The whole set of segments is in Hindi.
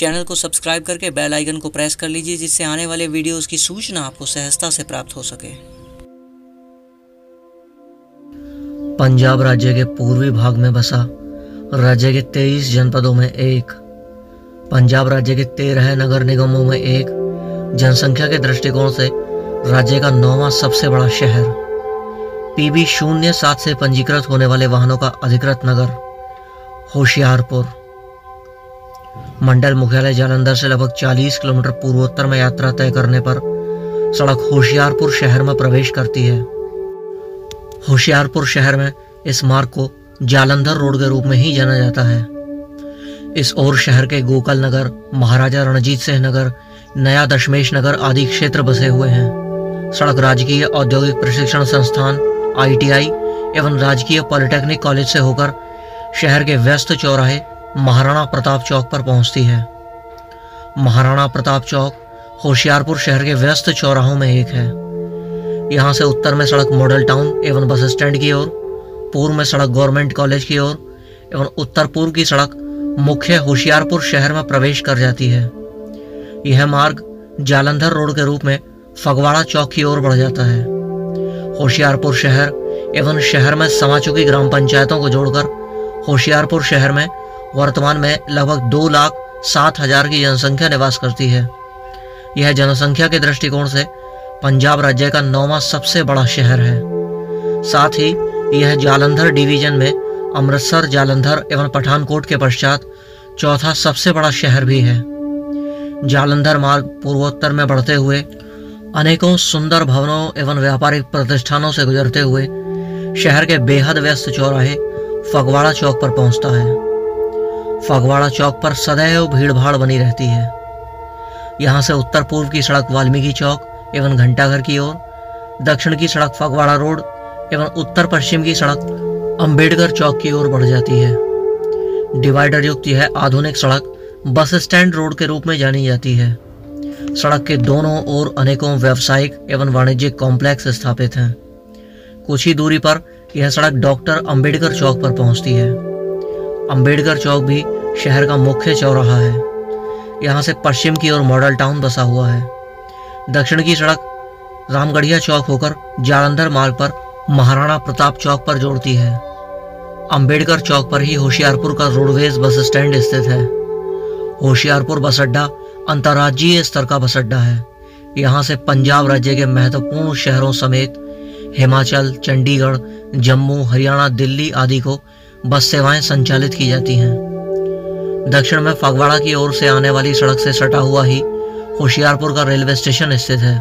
चैनल को सब्सक्राइब करके बेल आइकन को प्रेस कर लीजिए, जिससे आने वाले वीडियोस की सूचना आपको सहजता से प्राप्त हो सके। पंजाब राज्य के पूर्वी भाग में बसा राज्य के 23 जनपदों में एक, पंजाब राज्य के 13 नगर निगमों में एक, जनसंख्या के दृष्टिकोण से राज्य का 9वां सबसे बड़ा शहर, PB 07 से पंजीकृत होने वाले वाहनों का अधिकृत नगर होशियारपुर। मंडल मुख्यालय जालंधर से लगभग 40 किलोमीटर पूर्वोत्तर में यात्रा तय करने पर सड़क होशियारपुर शहर में प्रवेश करती है। होशियारपुर शहर में इस मार्ग को जालंधर रोड के रूप में ही जाना जाता है। इस ओर शहर के गोकल नगर, महाराजा रणजीत सिंह नगर, नया दशमेश नगर आदि क्षेत्र बसे हुए हैं। सड़क राजकीय औद्योगिक प्रशिक्षण संस्थान ITI एवं राजकीय पॉलिटेक्निक कॉलेज से होकर शहर के व्यस्त चौराहे महाराणा प्रताप चौक पर पहुंचती है। महाराणा प्रताप चौक होशियारपुर शहर के व्यस्त चौराहों में एक है। यहाँ से उत्तर में सड़क मॉडल टाउन एवं बस स्टैंड की ओर, पूर्व में सड़क गवर्नमेंट कॉलेज की ओर एवं उत्तर पूर्व की सड़क मुख्य होशियारपुर शहर में प्रवेश कर जाती है। यह मार्ग जालंधर रोड के रूप में फगवाड़ा चौक की ओर बढ़ जाता है। होशियारपुर शहर एवं शहर में समा चुकी ग्राम पंचायतों को जोड़कर होशियारपुर शहर में वर्तमान में लगभग 2,07,000 की जनसंख्या निवास करती है। यह जनसंख्या के दृष्टिकोण से पंजाब राज्य का 9वां सबसे बड़ा शहर है। साथ ही यह जालंधर डिवीजन में अमृतसर, जालंधर एवं पठानकोट के पश्चात चौथा सबसे बड़ा शहर भी है। जालंधर मार्ग पूर्वोत्तर में बढ़ते हुए अनेकों सुंदर भवनों एवं व्यापारिक प्रतिष्ठानों से गुजरते हुए शहर के बेहद व्यस्त चौराहे फगवाड़ा चौक पर पहुंचता है। फगवाड़ा चौक पर सदैव भीड़भाड़ बनी रहती है। यहाँ से उत्तर पूर्व की सड़क वाल्मीकि चौक एवं घंटाघर की ओर, दक्षिण की सड़क फगवाड़ा रोड एवं उत्तर पश्चिम की सड़क अंबेडकर चौक की ओर बढ़ जाती है। डिवाइडर युक्त यह आधुनिक सड़क बस स्टैंड रोड के रूप में जानी जाती है। सड़क के दोनों ओर अनेकों व्यावसायिक एवं वाणिज्यिक कॉम्प्लेक्स स्थापित हैं। कुछ ही दूरी पर यह सड़क डॉक्टर अंबेडकर चौक पर पहुंचती है। अंबेडकर चौक भी शहर का मुख्य चौराहा है। यहाँ से पश्चिम की ओर मॉडल टाउन बसा हुआ है। दक्षिण की सड़क रामगढ़िया चौक होकर जालंधर मार्ग पर महाराणा प्रताप चौक पर जोड़ती है। अंबेडकर चौक पर ही होशियारपुर का रोडवेज बस स्टैंड स्थित है। होशियारपुर बस अड्डा अंतर्राज्यीय स्तर का बस अड्डा है। यहाँ से पंजाब राज्य के महत्वपूर्ण शहरों समेत हिमाचल, चंडीगढ़, जम्मू, हरियाणा, दिल्ली आदि को बस सेवाएं संचालित की जाती हैं। दक्षिण में फगवाड़ा की ओर से आने वाली सड़क से सटा हुआ ही होशियारपुर का रेलवे स्टेशन स्थित है।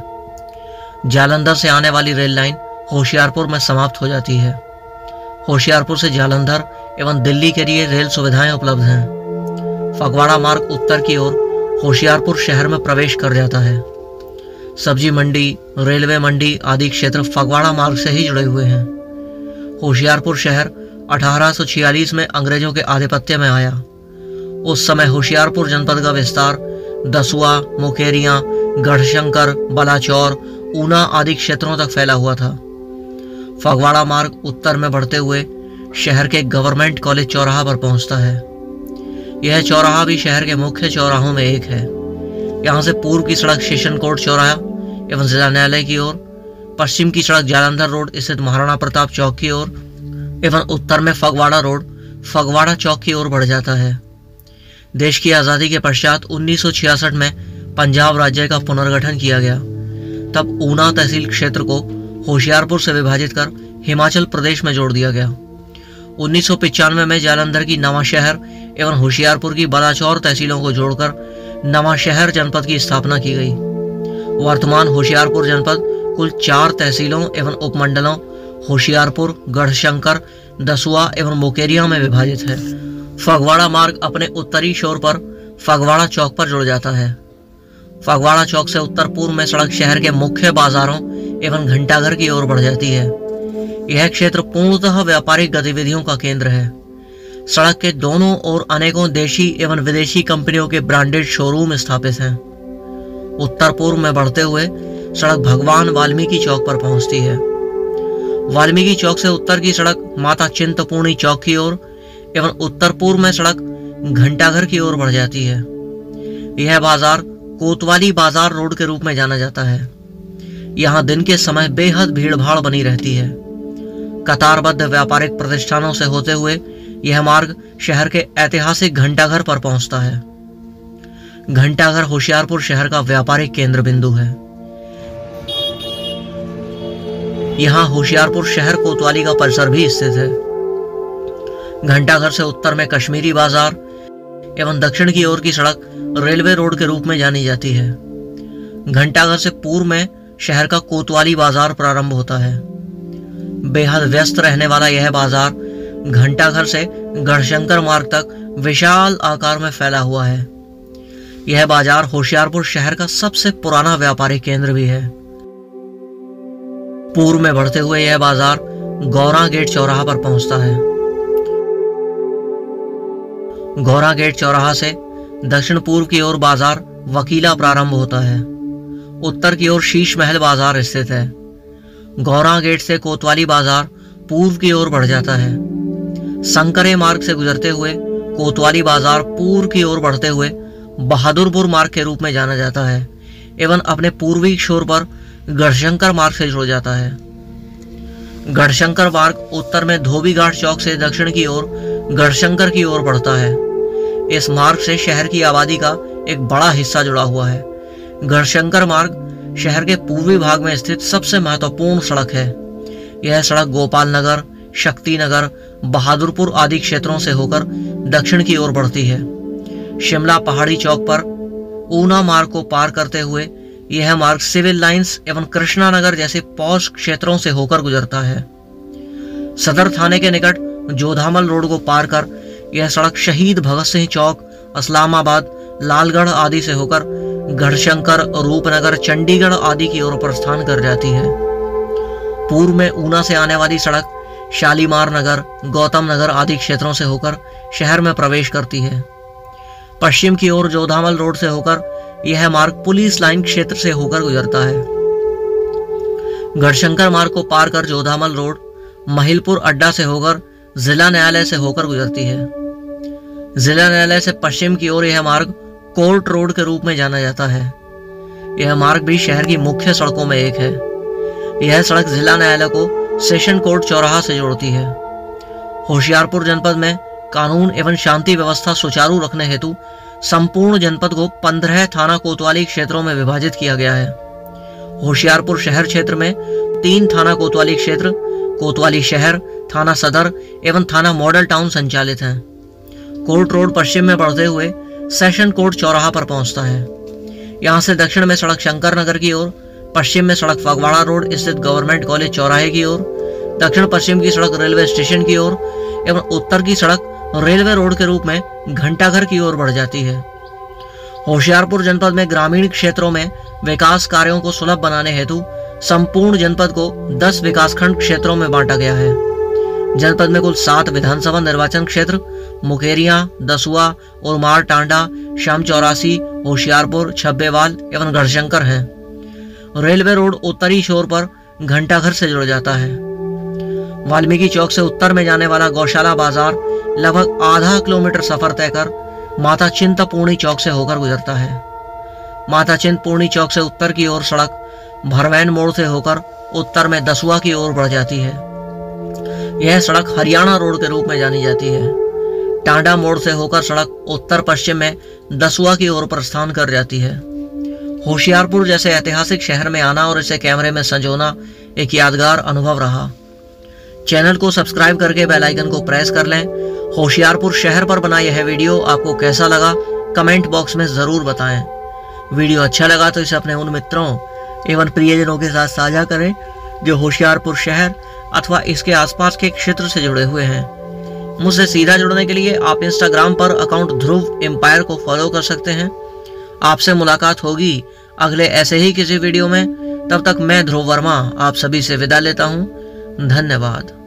जालंधर से आने वाली रेल लाइन होशियारपुर में समाप्त हो जाती है। होशियारपुर से जालंधर एवं दिल्ली के लिए रेल सुविधाएं उपलब्ध हैं। फगवाड़ा मार्ग उत्तर की ओर होशियारपुर शहर में प्रवेश कर जाता है। सब्जी मंडी, रेलवे मंडी आदि क्षेत्र फगवाड़ा मार्ग से ही जुड़े हुए हैं। होशियारपुर शहर 1846 में अंग्रेजों के आधिपत्य में आया। उस समय होशियारपुर जनपद का विस्तार दसुआ, मुकेरियां, गढ़शंकर, बलाचौर, ऊना आदि क्षेत्रों तक फैला हुआ था। फगवाड़ा मार्ग उत्तर में बढ़ते हुए शहर के गवर्नमेंट कॉलेज चौराहा पर पहुंचता है। यह चौराहा भी शहर के मुख्य चौराहों में एक है। यहाँ से पूर्व की सड़क शेषन कोट चौराहा एवं जिला न्यायालय की ओर, पश्चिम की सड़क जालंधर रोड स्थित महाराणा प्रताप चौक की ओर एवं उत्तर में फगवाड़ा रोड फगवाड़ा चौक की ओर बढ़ जाता है। देश की आज़ादी के पश्चात 1966 में पंजाब राज्य का पुनर्गठन किया गया। तब ऊना तहसील क्षेत्र को होशियारपुर से विभाजित कर हिमाचल प्रदेश में जोड़ दिया गया। 1995 में जालंधर की नवांशहर एवं होशियारपुर की बलाचौर तहसीलों को जोड़कर नवांशहर जनपद की स्थापना की गई। वर्तमान होशियारपुर जनपद कुल 4 तहसीलों एवं उपमंडलों होशियारपुर, गढ़शंकर, दसुआ एवं मुकेरिया में विभाजित है। फगवाड़ा मार्ग अपने उत्तरी छोर पर फगवाड़ा चौक पर जुड़ जाता है। फगवाड़ा चौक से उत्तर पूर्व में सड़क शहर के मुख्य बाजारों एवं घंटाघर की ओर बढ़ जाती है। यह क्षेत्र पूर्णतः व्यापारिक गतिविधियों का केंद्र है। सड़क के दोनों ओर अनेकों देशी एवं विदेशी कंपनियों के ब्रांडेड शोरूम स्थापित हैं। उत्तर पूर्व में बढ़ते हुए सड़क भगवान वाल्मीकि चौक पर पहुंचती है। वाल्मीकि चौक से उत्तर की सड़क माता चिंतपूर्णी चौक की ओर एवं उत्तर पूर्व में सड़क घंटाघर की ओर बढ़ जाती है। यह बाजार कोतवाली बाजार रोड के रूप में जाना जाता है। यहाँ दिन के समय बेहद भीड़भाड़ बनी रहती है। कतारबद्ध व्यापारिक प्रतिष्ठानों से होते हुए यह मार्ग शहर के ऐतिहासिक घंटाघर पर पहुंचता है। घंटाघर होशियारपुर शहर का व्यापारिक केंद्र बिंदु है। यहाँ होशियारपुर शहर कोतवाली का परिसर भी स्थित है। घंटाघर से उत्तर में कश्मीरी बाजार एवं दक्षिण की ओर की सड़क रेलवे रोड के रूप में जानी जाती है। घंटाघर से पूर्व में शहर का कोतवाली बाजार प्रारंभ होता है। बेहद व्यस्त रहने वाला यह बाजार घंटाघर से गढ़शंकर मार्ग तक विशाल आकार में फैला हुआ है। यह बाजार होशियारपुर शहर का सबसे पुराना व्यापारिक केंद्र भी है। पूर्व में बढ़ते हुए यह बाजार गौरा गेट चौराहा पर पहुंचता है। गौरा गेट चौराहा से दक्षिण पूर्व की ओर बाजार वकीला प्रारंभ होता है। उत्तर की ओर शीश महल बाजार स्थित है। गौरा गेट से कोतवाली बाजार पूर्व की ओर बढ़ जाता है। संकरे मार्ग से गुजरते हुए कोतवाली बाजार पूर्व की ओर बढ़ते हुए बहादुरपुर मार्ग के रूप में जाना जाता है एवं अपने पूर्वी छोर पर गढ़शंकर मार्ग से जुड़ जाता है। गढ़शंकर मार्ग उत्तर में धोबीघाट चौक से दक्षिण की ओर गढ़शंकर की ओर बढ़ता है। इस मार्ग से शहर की आबादी का एक बड़ा हिस्सा जुड़ा हुआ है। गढ़शंकर मार्ग शहर के पूर्वी भाग में स्थित सबसे महत्वपूर्ण सड़क है। यह सड़क गोपाल नगर, शक्ति नगर, बहादुरपुर आदि क्षेत्रों से होकर दक्षिण की ओर बढ़ती है। शिमला पहाड़ी चौक पर ऊना मार्ग को पार करते हुए यह मार्ग सिविल लाइंस एवं कृष्णा नगर जैसे पॉश क्षेत्रों से होकर गुजरता है। सदर थाने के निकट जोधामल रोड को पार कर यह सड़क शहीद भगत सिंह चौक, इस्लामाबाद, लालगढ़ आदि से होकर गढ़शंकर, रूपनगर, चंडीगढ़ आदि की ओर प्रस्थान कर जाती है। पूर्व में ऊना से आने वाली सड़क शालीमार नगर, गौतम नगर आदि क्षेत्रों से होकर शहर में प्रवेश करती है। पश्चिम की ओर जोधामल रोड से होकर यह मार्ग पुलिस लाइन क्षेत्र से होकर गुजरता है। गढ़शंकर मार्ग को पार कर जोधामल रोड महिलपुर अड्डा से होकर जिला न्यायालय से होकर गुजरती है। जिला न्यायालय से पश्चिम की ओर यह मार्ग कोर्ट रोड के रूप में जाना जाता है। यह मार्ग भी शहर की मुख्य सड़कों में एक है। यह सड़क जिला न्यायालय को सेशन कोर्ट चौराहा से जोड़ती है। होशियारपुर जनपद में कानून एवं शांति व्यवस्था सुचारू रखने हेतु संपूर्ण जनपद को 15 थाना कोतवाली क्षेत्रों में विभाजित किया गया है। होशियारपुर शहर क्षेत्र में 3 थाना कोतवाली क्षेत्र, कोतवाली शहर, थाना सदर एवं थाना मॉडल टाउन संचालित हैं। कोर्ट रोड पश्चिम में बढ़ते हुए सेशन कोर्ट चौराहा पर पहुंचता है। यहां से दक्षिण में सड़क शंकर नगर की ओर, पश्चिम में सड़क फगवाड़ा रोड स्थित गवर्नमेंट कॉलेज चौराहे की ओर, दक्षिण पश्चिम की सड़क रेलवे स्टेशन की ओर एवं उत्तर की सड़क रेलवे रोड के रूप में घंटाघर की ओर बढ़ जाती है। होशियारपुर जनपद में ग्रामीण क्षेत्रों में विकास कार्यों को सुलभ बनाने हेतु संपूर्ण जनपद को 10 विकासखंड क्षेत्रों में बांटा गया है। जनपद में कुल 7 विधानसभा निर्वाचन क्षेत्र मुकेरिया, दसुआ, उरमार टांडा, शाम चौरासी, होशियारपुर, छब्बेवाल एवं गढ़शंकर हैं। रेलवे रोड उत्तरी छोर पर घंटाघर से जुड़ जाता है। वाल्मीकि चौक से उत्तर में जाने वाला गौशाला बाजार लगभग आधा किलोमीटर सफर तय कर माता चिंतपूर्णी चौक से होकर गुजरता है। माता चिंतपूर्णी चौक से उत्तर की ओर सड़क भरवैन मोड़ से होकर उत्तर में दसुआ की ओर बढ़ जाती है। यह सड़क हरियाणा रोड के रूप में जानी जाती है। टांडा मोड़ से होकर सड़क उत्तर पश्चिम में दसुआ की ओर प्रस्थान कर जाती है। होशियारपुर जैसे ऐतिहासिक शहर में आना और इसे कैमरे में संजोना एक यादगार अनुभव रहा। चैनल को सब्सक्राइब करके बेल आइकन को प्रेस कर लें। होशियारपुर शहर पर बना यह वीडियो आपको कैसा लगा कमेंट बॉक्स में जरूर बताएं। वीडियो अच्छा लगा तो इसे अपने उन मित्रों एवं प्रियजनों के साथ साझा करें जो होशियारपुर शहर अथवा इसके आसपास के क्षेत्र से जुड़े हुए हैं। मुझसे सीधा जुड़ने के लिए आप इंस्टाग्राम पर अकाउंट ध्रुव एम्पायर को फॉलो कर सकते हैं। आपसे मुलाकात होगी अगले ऐसे ही किसी वीडियो में। तब तक मैं ध्रुव वर्मा आप सभी से विदा लेता हूँ। धन्यवाद।